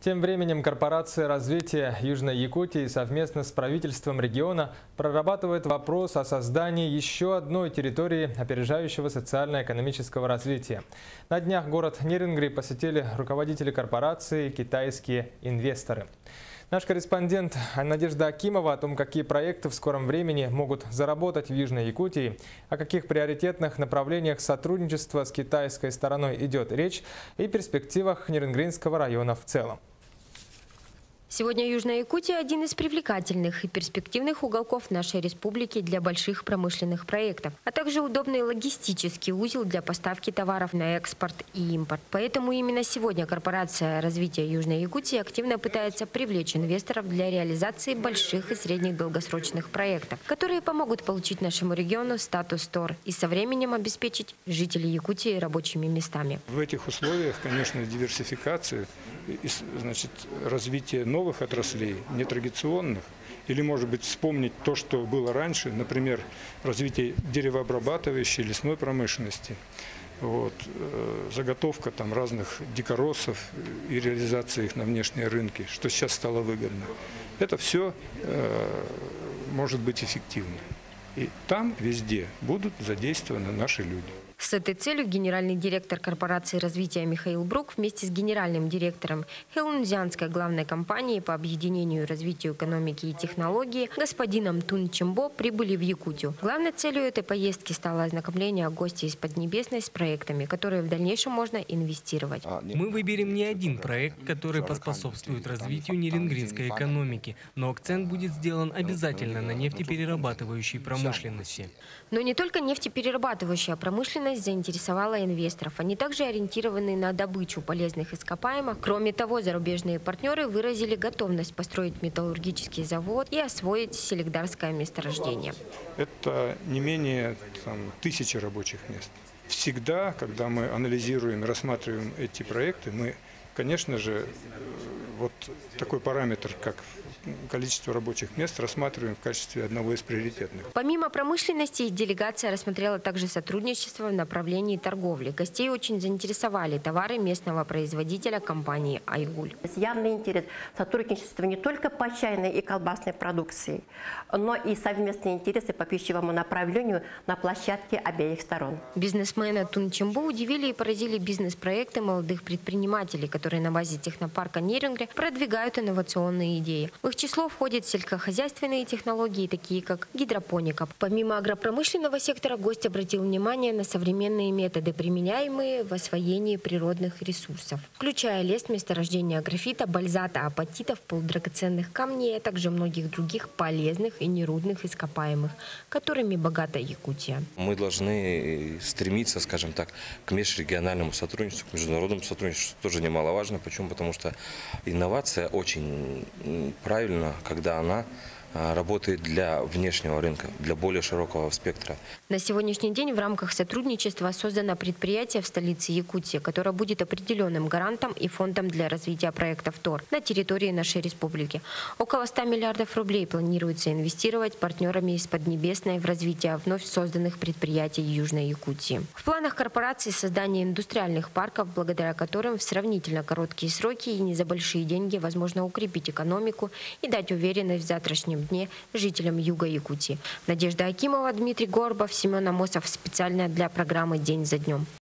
Тем временем корпорация развития Южной Якутии совместно с правительством региона прорабатывает вопрос о создании еще одной территории опережающего социально-экономического развития. На днях город Нерингри посетили руководители корпорации и китайские инвесторы. Наш корреспондент Надежда Акимова о том, какие проекты в скором времени могут заработать в Южной Якутии, о каких приоритетных направлениях сотрудничества с китайской стороной идет речь и перспективах Нерингринского района в целом. Сегодня Южная Якутия – один из привлекательных и перспективных уголков нашей республики для больших промышленных проектов, а также удобный логистический узел для поставки товаров на экспорт и импорт. Поэтому именно сегодня корпорация развития Южной Якутии активно пытается привлечь инвесторов для реализации больших и средних долгосрочных проектов, которые помогут получить нашему региону статус ТОР и со временем обеспечить жителей Якутии рабочими местами. В этих условиях, конечно, диверсификация, развитие новых отраслей, нетрадиционных, или, может быть, вспомнить то, что было раньше, например, развитие деревообрабатывающей, лесной промышленности, заготовка разных дикоросов и реализация их на внешние рынки, что сейчас стало выгодно. Это все может быть эффективно. И там везде будут задействованы наши люди. С этой целью генеральный директор корпорации развития Михаил Брук вместе с генеральным директором Хэлунцзянской главной компании по объединению и развитию экономики и технологий господином Тун Чимбо прибыли в Якутию. Главной целью этой поездки стало ознакомление гостей из Поднебесной с проектами, которые в дальнейшем можно инвестировать. Мы выберем не один проект, который поспособствует развитию нерингринской экономики, но акцент будет сделан обязательно на нефтеперерабатывающей промышленности. Но не только нефтеперерабатывающая промышленность заинтересовала инвесторов. Они также ориентированы на добычу полезных ископаемых. Кроме того, зарубежные партнеры выразили готовность построить металлургический завод и освоить селигдарское месторождение. Это не менее 1000 рабочих мест. Всегда, когда мы анализируем и рассматриваем эти проекты, мы, конечно же, такой параметр, как количество рабочих мест, рассматриваем в качестве одного из приоритетных. Помимо промышленности, делегация рассмотрела также сотрудничество в направлении торговли. Гостей очень заинтересовали товары местного производителя компании «Айгуль». Явный интерес сотрудничества не только по чайной и колбасной продукции, но и совместные интересы по пищевому направлению на площадке обеих сторон. Бизнесмена Тун Чимбо удивили и поразили бизнес-проекты молодых предпринимателей, которые на базе технопарка Нерингри продвигают инновационные идеи. В их число входят сельскохозяйственные технологии, такие как гидропоника. Помимо агропромышленного сектора, гость обратил внимание на современные методы, применяемые в освоении природных ресурсов, включая лес, месторождения графита, бальзата, апатитов, полудрагоценных камней, а также многих других полезных и нерудных ископаемых, которыми богата Якутия. Мы должны стремиться, скажем так, к межрегиональному сотрудничеству, к международному сотрудничеству, что тоже немаловажно. Почему? Потому что инновация очень правильно, когда она работает для внешнего рынка, для более широкого спектра. На сегодняшний день в рамках сотрудничества создано предприятие в столице Якутии, которое будет определенным гарантом и фондом для развития проектов ТОР на территории нашей республики. Около 100 миллиардов рублей планируется инвестировать партнерами из Поднебесной в развитие вновь созданных предприятий Южной Якутии. В планах корпорации создание индустриальных парков, благодаря которым в сравнительно короткие сроки и не за большие деньги возможно укрепить экономику и дать уверенность в завтрашнем дне жителям Юга Якутии. Надежда Акимова, Дмитрий Горбов, Семен Амосов. Специально для программы «День за днем».